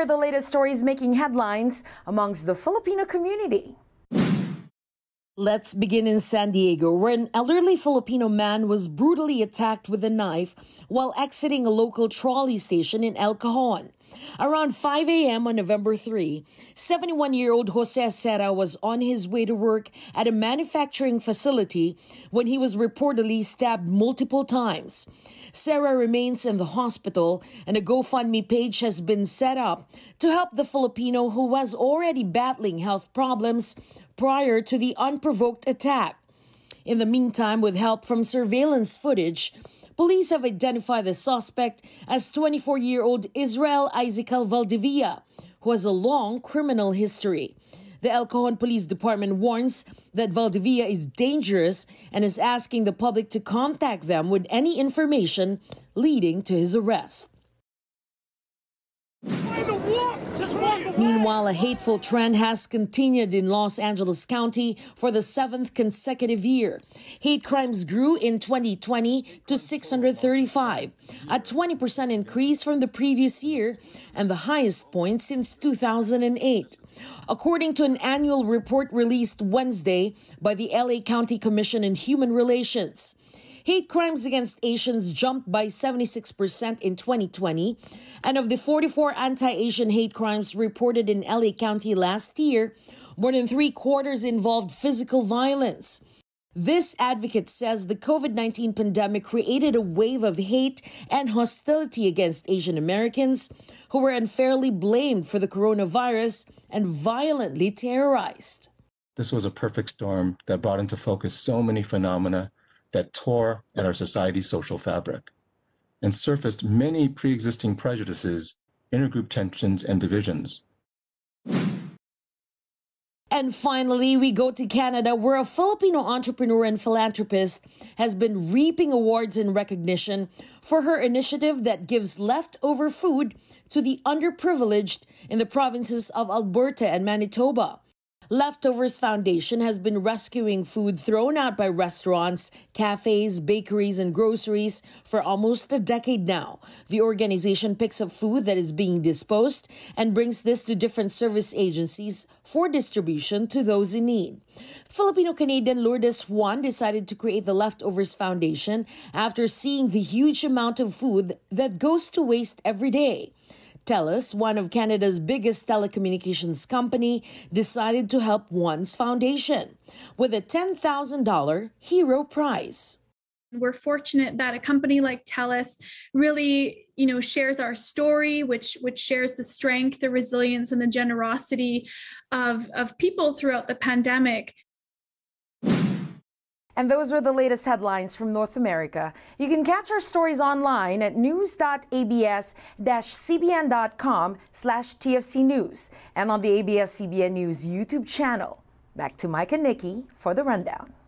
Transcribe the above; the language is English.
are the latest stories making headlines amongst the Filipino community. Let's begin in San Diego, where an elderly Filipino man was brutally attacked with a knife while exiting a local trolley station in El Cajon. Around 5 a.m. on November 3, 71-year-old Jose Serra was on his way to work at a manufacturing facility when he was reportedly stabbed multiple times. Serra remains in the hospital, and a GoFundMe page has been set up to help the Filipino who was already battling health problems prior to the unprovoked attack. In the meantime, with help from surveillance footage, police have identified the suspect as 24-year-old Israel Ezekiel Valdivia, who has a long criminal history. The El Cajon Police Department warns that Valdivia is dangerous and is asking the public to contact them with any information leading to his arrest. Meanwhile, a hateful trend has continued in Los Angeles County for the 7th consecutive year. Hate crimes grew in 2020 to 635, a 20% increase from the previous year and the highest point since 2008. According to an annual report released Wednesday by the LA County Commission on Human Relations, hate crimes against Asians jumped by 76% in 2020, and of the 44 anti-Asian hate crimes reported in LA County last year, more than 3/4 involved physical violence. This advocate says the COVID-19 pandemic created a wave of hate and hostility against Asian Americans who were unfairly blamed for the coronavirus and violently terrorized. This was a perfect storm that brought into focus so many phenomena that tore at our society's social fabric and surfaced many pre-existing prejudices, intergroup tensions, and divisions. And finally, we go to Canada, where a Filipino entrepreneur and philanthropist has been reaping awards and recognition for her initiative that gives leftover food to the underprivileged in the provinces of Alberta and Manitoba. Leftovers Foundation has been rescuing food thrown out by restaurants, cafes, bakeries, and groceries for almost a decade now. The organization picks up food that is being disposed and brings this to different service agencies for distribution to those in need. Filipino-Canadian Lourdes Juan decided to create the Leftovers Foundation after seeing the huge amount of food that goes to waste every day. TELUS, one of Canada's biggest telecommunications company, decided to help Juan's foundation with a $10,000 hero prize. We're fortunate that a company like TELUS really, shares our story, which shares the strength, the resilience, and the generosity of people throughout the pandemic. And those were the latest headlines from North America. You can catch our stories online at news.abs-cbn.com/TFC News and on the ABS-CBN News YouTube channel. Back to Mike and Nikki for the rundown.